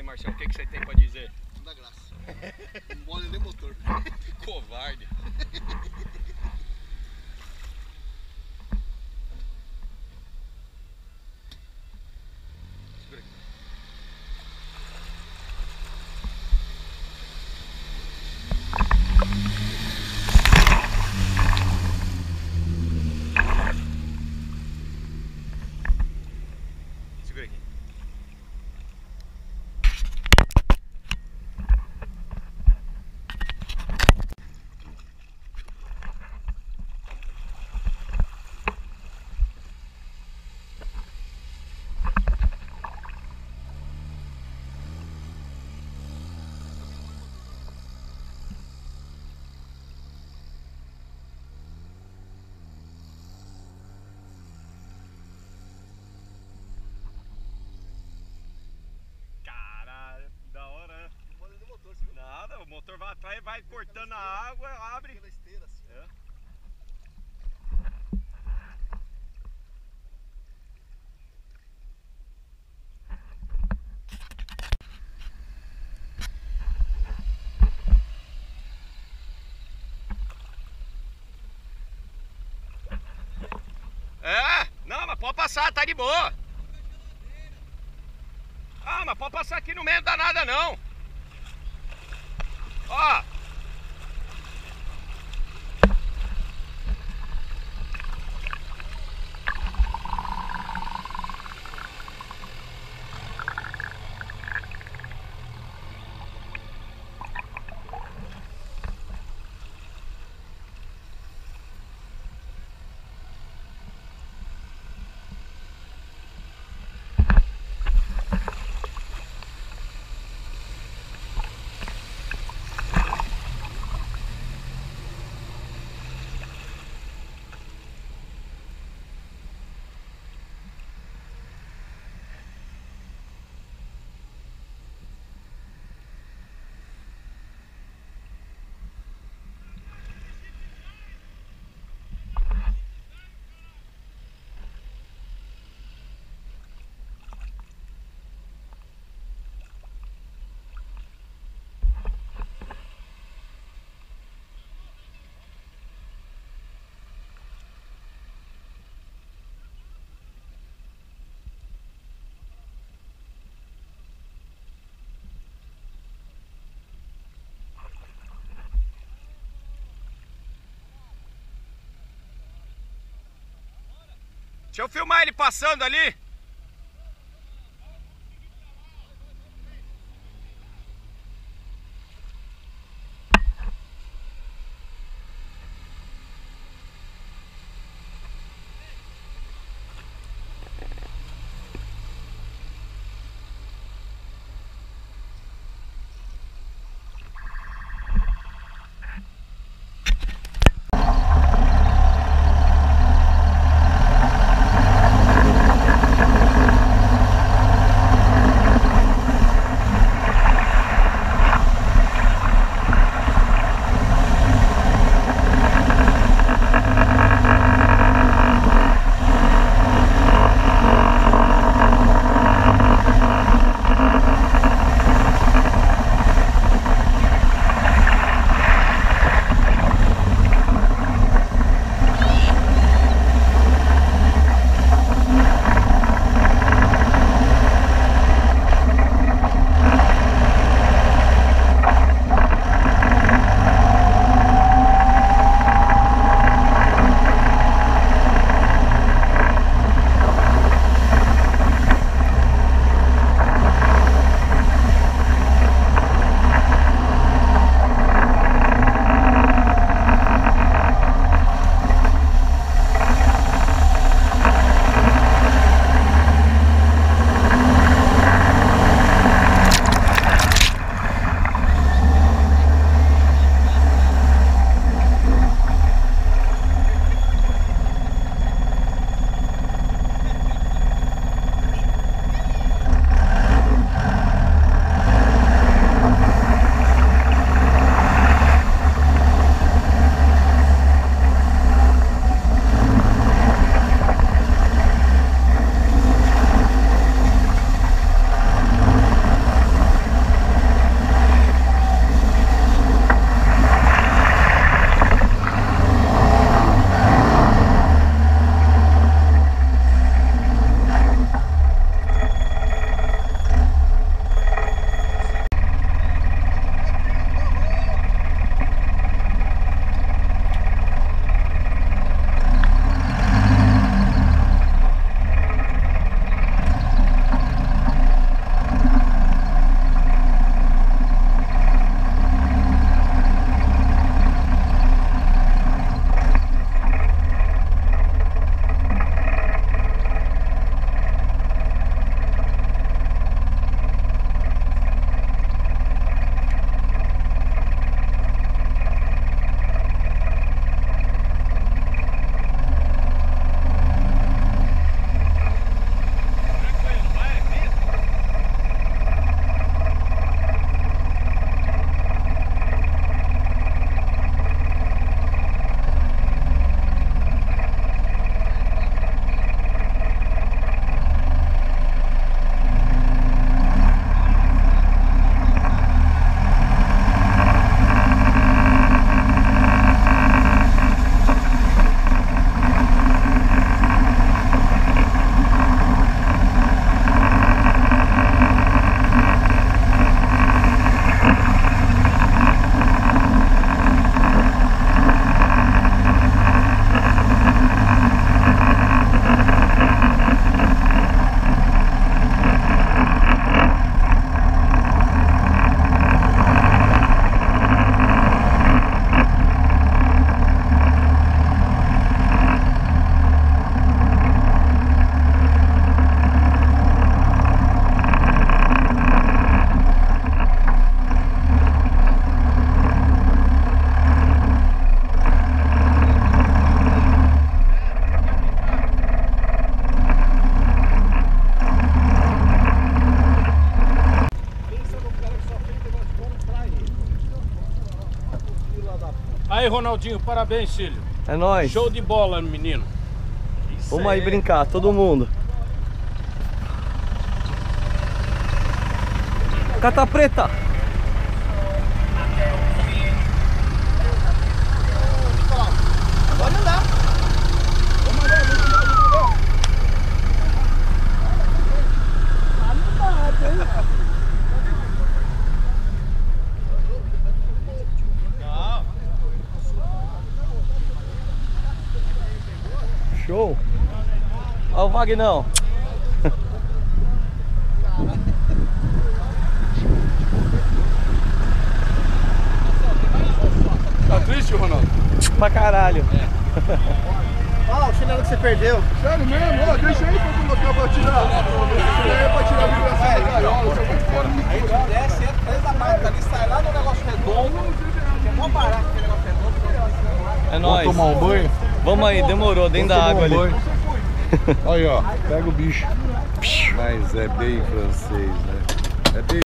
Marcelo, o que você tem pra dizer? Não dá graça. Não molha nem motor. Covarde. Segura aqui. Segura aqui. Caralho, da hora, né? Não molha nem motor, você viu? Nada, o motor vai atrás, vai cortando a água, abre. Aquela esteira assim. É. É, não, mas pode passar, tá de boa. Ah, mas pode passar aqui no meio, não dá nada não. Ó. Deixa eu filmar ele passando ali. aí, Ronaldinho, parabéns, filho. É nóis. Show de bola, menino. Vamos aí brincar, todo mundo. Cata preta. Pode andar. Show. Olha o Vagnão. Tá triste, Ronaldo? Pra caralho. Ó, o chinelo que você perdeu. Sério mesmo? Ó, deixa aí pra colocar pra tirar. Deixa aí pra tirar a vibração da gaiola. Aí tu desce, entra dentro da máquina ali, sai lá no negócio redondo. Que é mó barato aquele negócio redondo. É nóis. Vamos tomar um banho? Vamos aí, demorou, dentro da água ali. Aí, ó, pega o bicho. Mas é bem francês, né? É bem